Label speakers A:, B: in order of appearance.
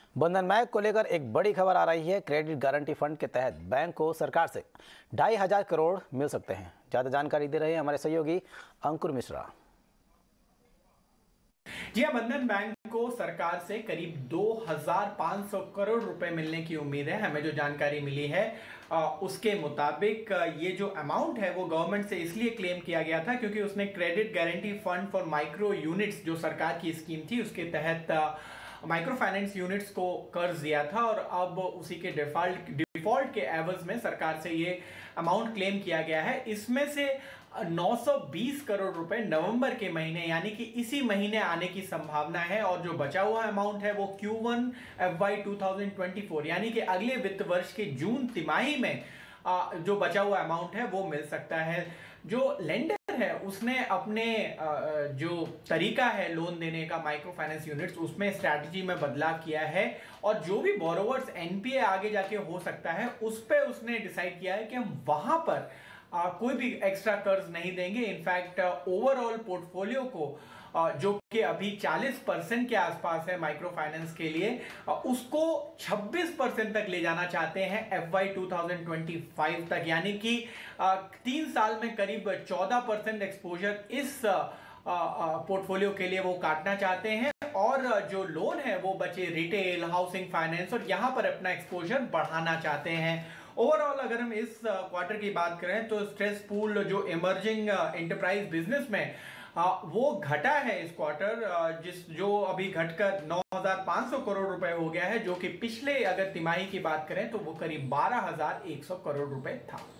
A: बंधन बैंक को लेकर एक बड़ी खबर आ रही है। क्रेडिट गारंटी फंड के तहत बैंक को सरकार से 2,500 करोड़ मिल सकते हैं। ज्यादा जानकारी दे रहे हैं हमारे सहयोगी अंकुर मिश्रा।
B: जी हां, बंधन बैंक को सरकार से करीब 2,500 करोड़ रुपए मिलने की उम्मीद है। हमें जो जानकारी मिली है उसके मुताबिक ये जो अमाउंट है वो गवर्नमेंट से इसलिए क्लेम किया गया था क्योंकि उसने credit guarantee fund for micro units जो सरकार की स्कीम थी उसके तहत माइक्रो फाइनेंस यूनिट्स को कर्ज दिया था और अब उसी के डिफॉल्ट के एवज में सरकार से ये अमाउंट क्लेम किया गया है। इसमें से 920 करोड़ रुपए नवंबर के महीने यानी कि इसी महीने आने की संभावना है और जो बचा हुआ अमाउंट है वो Q1 FY 2024 यानी कि अगले वित्त वर्ष के जून तिमाही में जो बचा हुआ अमाउंट है वो मिल सकता है। जो लेंडर है उसने अपने जो तरीका है लोन देने का माइक्रो फाइनेंस यूनिट्स उसमें स्ट्रैटेजी में बदलाव किया है और जो भी बोरोवर्स एनपीए आगे जाके हो सकता है उस पे उसने डिसाइड किया है कि हम वहां पर कोई भी एक्स्ट्रा कर्ज नहीं देंगे। इनफैक्ट ओवरऑल पोर्टफोलियो को जो कि अभी 40% के आसपास है माइक्रो फाइनेंस के लिए उसको 26% तक ले जाना चाहते हैं FY 2025 तक, यानी कि 3 साल में करीब 14% एक्सपोजर इस पोर्टफोलियो के लिए वो काटना चाहते हैं और जो लोन है वो बचे रिटेल, हाउसिंग फाइनेंस और यहां पर अपना एक्सपोजर बढ़ाना चाहते हैं। ओवरऑल अगर हम इस क्वार्टर की बात करें तो स्ट्रेस पूल जो इमर्जिंग एंटरप्राइज बिजनेस में वो घटा है इस क्वार्टर, जो अभी घटकर 9,500 करोड़ रुपए हो गया है, जो कि पिछले अगर तिमाही की बात करें तो वो करीब 12,100 करोड़ रुपए था।